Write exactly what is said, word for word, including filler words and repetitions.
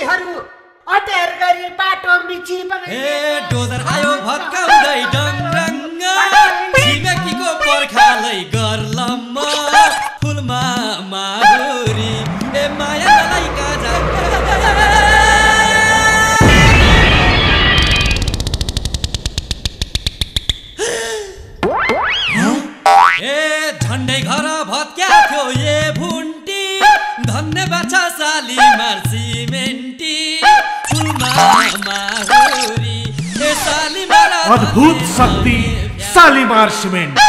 गाडीहरू अटेर गरी बाटो मिची ए डोजर आयो भत्काउँदै डङरङ्ग छिमेकीको पर्खालै गर्लम्म फुलमा माहुरी ए माया मलाई काजा ए झन्डै घर भत्क्या थियो ए भुन्टी धन्यवाद छ शालिमार सिमेन्टी फुलमा माहुरी ए शालिमार अद्भुत शक्ति शालिमार सिमेन्ट।